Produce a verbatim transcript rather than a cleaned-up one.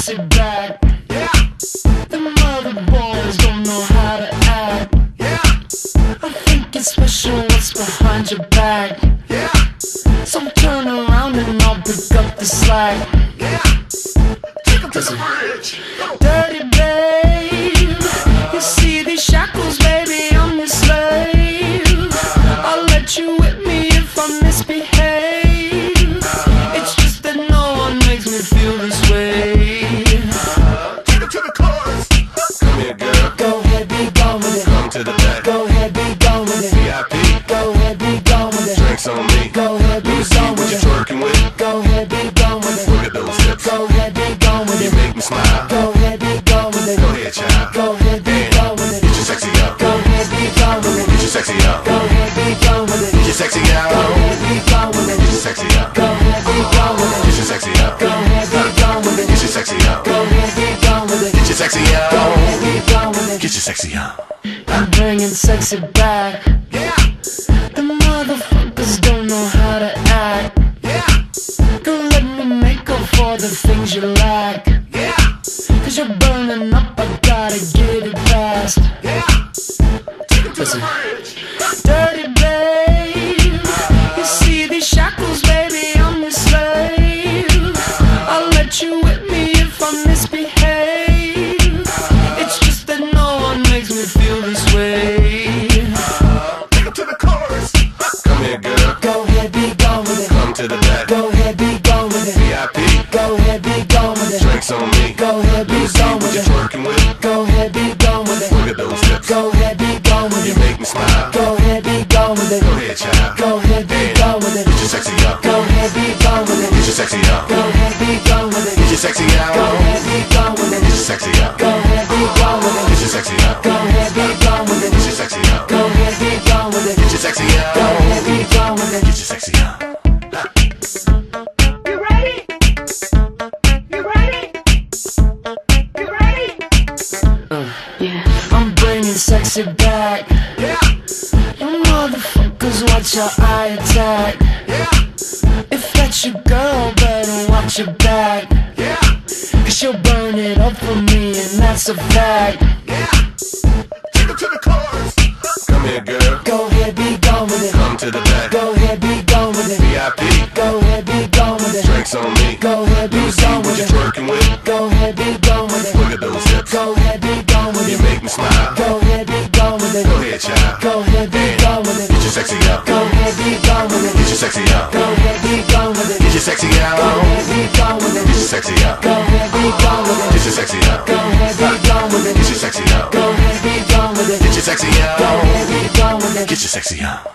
sexy back. Yeah. The mother boys don't know how to act. Yeah. I think it's special what's behind your back. Yeah. So turn around and I'll pick up the slack. Yeah. Take them to the bridge. Dirty babe, you see these shackles, baby, I'm your slave. I'll let you whip me if I misbehave. It's just that no one makes me feel this way. Take them to the chorus. Come here, girl. Go ahead, be gone with it. Come to the back. Go ahead, be gone with it. V I P. Go ahead, be gone with it. Drinks on me. Go ahead, be Let me see gone what with you're it. twerking with. Go ahead, be gone with it. Look at those hips. Go ahead, be gone with You it. make me smile. Go ahead, be gone with it. Go ahead, child. Go ahead, be gone with it. Get your sexy up. Go ahead, be gone with it. Get your sexy up. Go ahead, be gone with it. Get your sexy up. Go ahead, be gone with it. Get your sexy up. Go ahead, be gone with it. Get your sexy up. Go ahead, be gone with it. Get your sexy up. Go ahead, be gone with it. Get your sexy up. Go ahead, be gone with it. Get your sexy up. I'm bringing sexy back. Yeah. The motherfuckers don't know how to act. Yeah. Go let me make up for the things you lack. Yeah. Cause you're burning up, I gotta get it fast. Yeah. Take them to Listen. the bridge. Dirty babe, you see these shackles, baby, I'm your slave. I'll let you whip me if I misbehave. It's just that no one makes me feel this way. Take them to the chorus. Come here, girl. Go ahead, be gone with it. Come to the back. Go ahead, be gone with it. V I P. Go ahead, be gone with it. Drinks on me. Go ahead, be Let me see gone what with you're it. twerking with. Go ahead, be gone with it. Look at those hips. Go ahead, be gone with You it. make me smile. Go ahead, be gone with it. Go ahead, child. Go ahead, be gone with it. Get your sexy up. Go ahead, be gone with it. Get your sexy up. Go ahead, be gone with it. Get your sexy up. Go ahead, be gone with it. Get your sexy up. Go ahead, be gone with it. Get your sexy up. Go ahead, be gone with it. Get your sexy up. Go ahead, be gone with it. Get your sexy up. Go ahead, be gone with it. Get your sexy up. You ready? You ready? You ready? I'm bringing sexy back. Yeah. You motherfuckers, watch your eye attack. Yeah. If that's your girl, better watch your back. Yeah. Cause she'll burn it up for me, and that's a fact. Yeah. Take them to the chorus. Come here, girl. Go ahead, be gone with it. Come to the back. Go ahead, be gone with it. V I P. Go ahead, be gone with it. Drinks on me. Go ahead, be Let me see gone what with you're it. twerking with. Go ahead, be gone with it. Look at those hips. Go ahead, be gone with You it. make me smile. Go ahead, be gone with it. Go ahead, child. Go ahead, be gone with it. Get your sexy up. Go ahead, be gone with it. Get your sexy up. Go ahead, be gone with it. Get your sexy up. Go ahead, be gone with it. Get your sexy up. Go ahead, be gone with it. Get your sexy up. Go ahead, be gone with it. Get your sexy up. Go ahead, be gone with it. Get your sexy up. Go ahead, be gone with it. Get your sexy up.